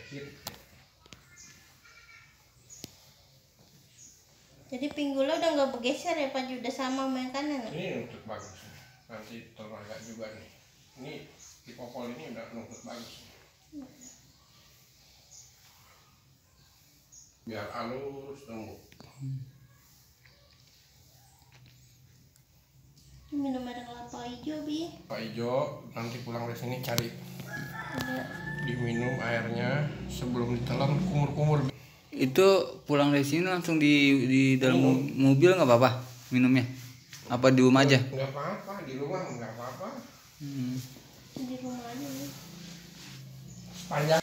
jahit. Jadi pinggulnya udah nggak bergeser ya Pak, udah sama sama yang kanan. Ini nuntut bagus. Nanti tenaga juga nih. Ini di popol ini udah nuntut bagus. Biar halus lembut. Minum air kelapa hijau Bi. Pak Ijo nanti pulang dari sini cari Ada. diminum airnya sebelum ditelan kumur-kumur. Itu pulang dari sini langsung di dalam mobil nggak apa-apa minumnya? Apa di rumah aja? Nggak apa-apa, di rumah nggak apa-apa. Di rumah aja ya. Panjang.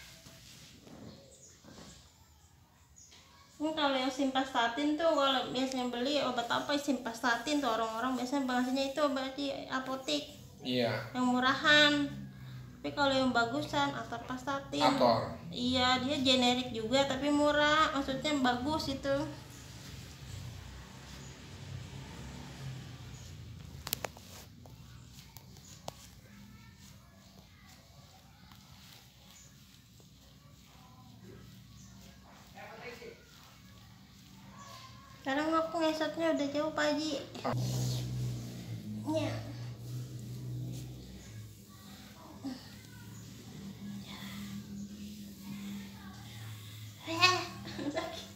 Kalau yang simvastatin tuh, kalau biasanya beli obat apa simvastatin tuh orang-orang biasanya bahasanya itu obat di apotek Iya. yang murahan. Tapi kalau yang bagusan atorvastatin. Ator. Iya, dia generik juga tapi murah, maksudnya bagus itu. Sekarang aku ngesotnya udah jauh Pak Haji. Ya. Sakit.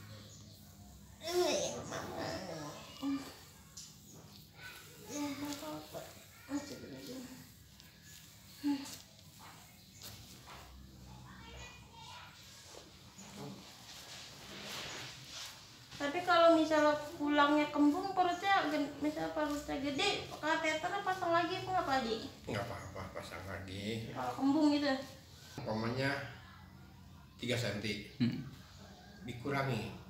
Tapi kalau misalnya pulangnya kembung perutnya, misalnya perutnya gede, kateternya pasang lagi apa nggak Pak Haji? Nggak apa-apa, pasang lagi. Kalau kembung gitu. Umpamanya 3 cm. Dikurangi.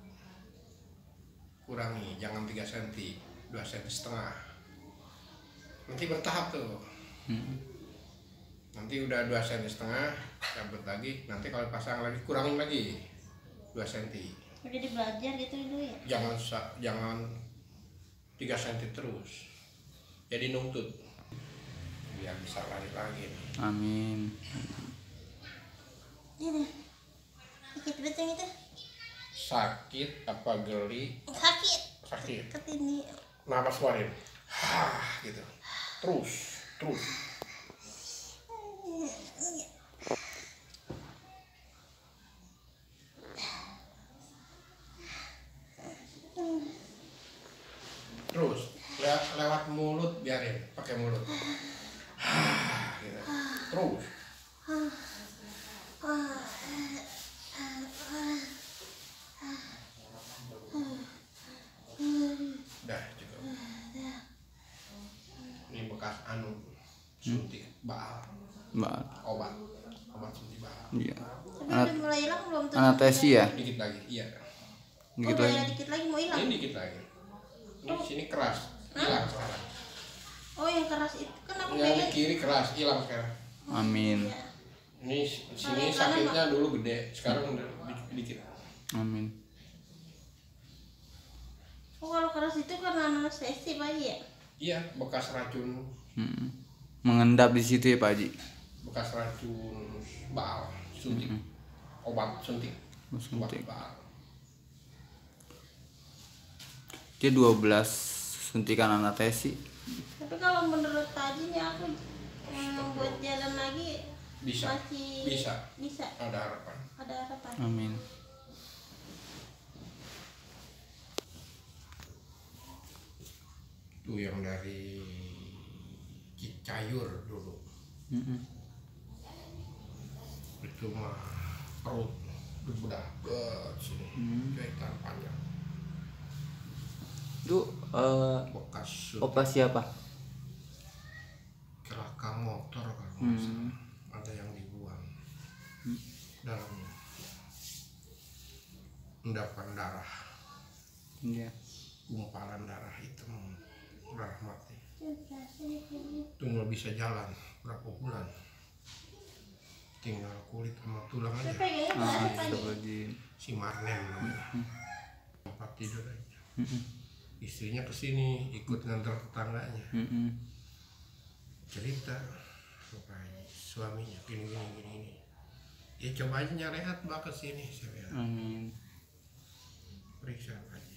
Jangan 3 cm, 2,5 cm. Nanti bertahap tuh. Nanti udah 2,5 cm, cabut lagi. Nanti kalau pasang lagi kurangin lagi 2 cm. Jadi belajar gitu dulu ya. Jangan 3 cm terus. Jadi nuntut. Biar bisa lari lagi. Amin. Ini sakit betul itu. Sakit apa geli? Sakit. Sakit. Ketini. Napas keluarin. Gitu. Terus. Terus lewat mulut biarin, pakai mulut. Gitu. Terus. Udah cukup. Ini bekas suntik baal. Obat suntik baal. Iya. Tapi udah mulai hilang belum tuh? Anestesi ya? Dikit lagi, iya. Dikit udah lagi. dikit lagi mau hilang. Ini dikit lagi. Ini sini keras, hilang sekarang. Oh yang keras itu kan aku Yang di pengen. kiri keras, hilang sekarang. Amin. Ya. Ini sini sakitnya dulu gede, sekarang udah dikit. Amin. Oh kalau keras itu karena anestesi Pak Haji ya? Iya, bekas racun, Mengendap di situ ya Pak Haji. bekas racun baal, suntik, obat suntik, obat Suntik. baal. Dia 12 suntikan anestesi. Tapi kalau menurut Pak Haji nih aku buat jalan lagi Bisa, masih bisa. ada harapan. Ada harapan. Amin. Itu yang dari Cicayur dulu. Itu mah perut bedah sini, jahitan panjang. Itu Bekas operasi apa? kecelakaan motor kan, nggak salah. Ada yang dibuang dalamnya, endapan darah, Iya. gumpalan darah hitam, darah mati. Itu nggak bisa jalan berapa bulan, tinggal kulit sama tulang aja. Astagfirullahaladzim. Si Marnen namanya, tempat tidur aja. Istrinya kesini ikut ngantar tetangganya, cerita supaya suaminya gini. Ya coba aja nyarehat Mbak ke sini saya bilang. Amin. Periksa aja.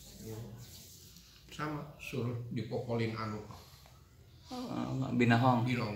Sama suruh dipopolin anu Binahong. Binong.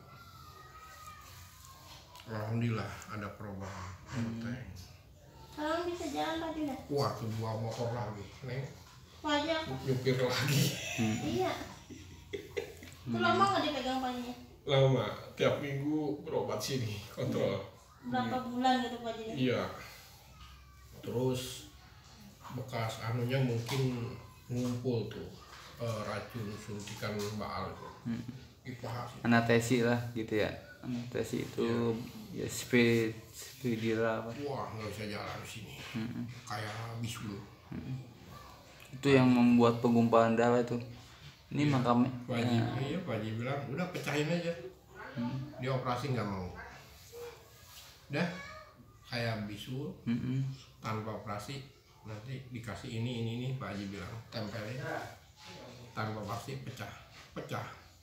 Alhamdulillah ada perubahan. Enteng. Sekarang bisa jalan Pak udah. Wah, kedua motor lagi. Neng Pajak. nyupir lagi. Iya. Itu lama nggak dipegang pajaknya? Lama, tiap minggu berobat sini, kontrol. Berapa bulan gitu Pak jadi? Iya. Terus bekas anunya mungkin ngumpul tuh racun suntikan baal tuh. Di paha sih. Anestesi lah gitu ya. Anestesi itu ya spidira apa. Wah, nggak bisa jalan di sini. Kayak bisul. Itu yang membuat penggumpalan darah itu. Ini makamnya. Pak Haji, iya Pak Haji bilang udah pecahin aja. Dia operasi nggak mau. Udah kayak bisul tanpa operasi, nanti dikasih ini Pak Haji bilang tempelin tanpa operasi pecah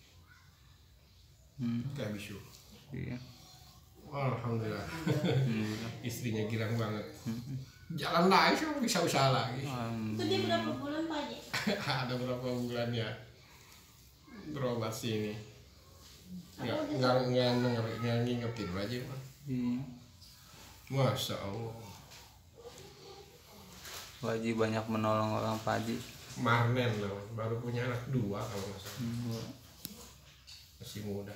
kayak bisul. Iya. Alhamdulillah. Istrinya girang banget. Jalan lagi sih bisa usaha lagi. Itu dia berapa bulan Pak Haji? Ada berapa bulan ya berobat sini. Nggak ngingetin aja mah. Iya. Masya Allah. Pak Haji banyak menolong orang Pak Haji. Marnen loh, baru punya anak 2 kalau nggak salah. Masih muda.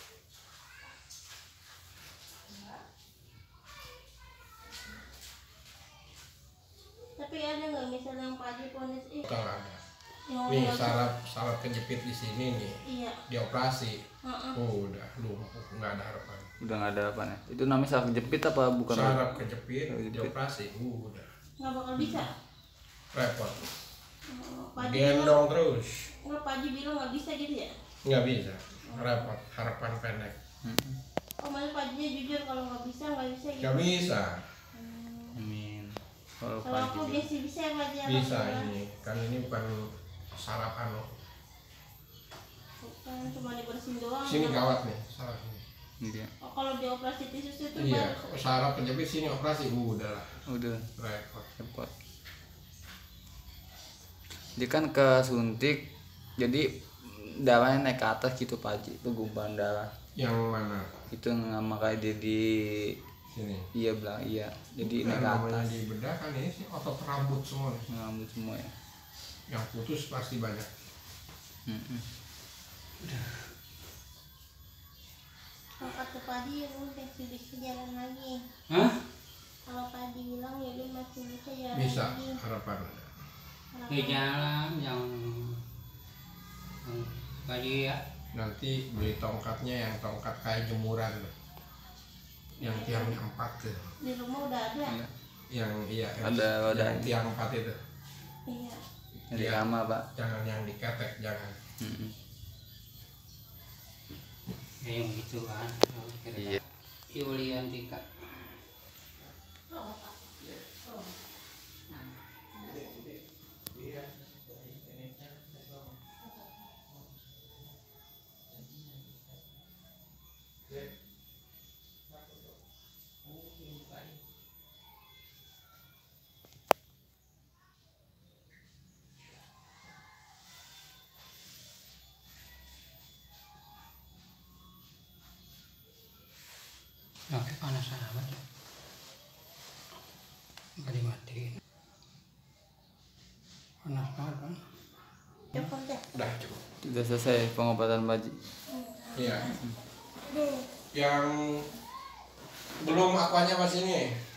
Tapi ada nggak misalnya yang Pak Haji ponis Kalau ada. yang Nih saraf kejepit di sini nih. Iya. Dioperasi. Udah lumpuh, nggak ada harapan. Udah nggak ada apa nih. Itu namanya saraf kejepit apa bukan? Saraf kejepit, dioperasi. Udah. Nggak bakal bisa. Repot. Pak Haji Gendong terus. nggak Pak Haji bilang nggak bisa gitu ya? Nggak bisa. Repot. Harapan pendek. Oh malah Pak Haji jujur kalau nggak bisa gitu. Nggak bisa. Amin. Kalau Kalau Pak aku Haji biasa bisa ya Pak Haji. Bisa ini. Kan ini bukan saraf anu. Bukan cuma dibersihin doang. Sini gawat nih saraf ini. iya. Oh, kalau dioperasi tisus itu Iya, baru. saraf kejepit sini operasi. Udah lah. Udah Repot. repot. Dia kan kesuntik, jadi darahnya naik ke atas gitu Pak Haji. Itu gumpalan darah. Yang mana? Itu makanya dia di Sini. iya bilang iya. Jadi naik ke Namanya atas. di bedah kan ini sih otot rambut semua nih. Ngambil semua ya. Yang putus pasti banyak. Angkat ke Pak Haji ya masih bisa jalan lagi. Hah? Kalau Pak Haji bilang ya dia masih bisa jalan Bisa lagi. harapan ada. Di jalan yang bagi ya Nanti beli tongkatnya yang tongkat kayak jemuran tuh. Yang tiangnya 4 tuh. Di rumah udah ada. Iya. Yang iya Ada yang wadahnya. tiang 4 itu. Iya. Di Iya. kamar Pak. Jangan yang diketek, jangan. yang gitu kan. Iya. Yuliantika. Nah, panas amat. Nggak dimatiin. Panas banget kan? Cukup deh. Udah cukup. Sudah selesai pengobatan Pak Haji. Iya. Yang belum akuanya masih ini.